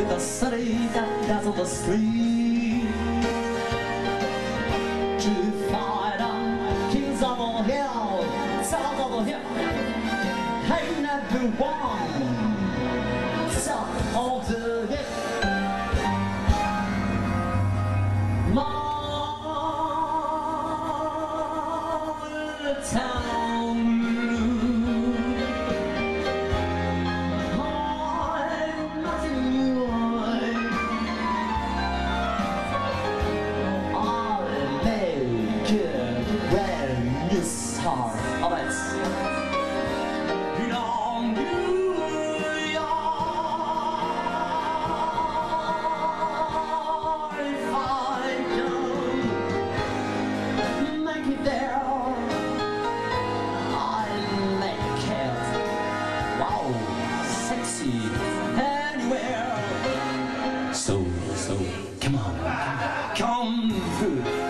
with a city that dazzled the street. To fight on kings of the hill, south of the hill, ain't everyone south of the hill. Town blue, I'm nothing new. I'll make it when you start. Oh, that's long New York. If I don't make it there, sexy anywhere. So, come on, come through.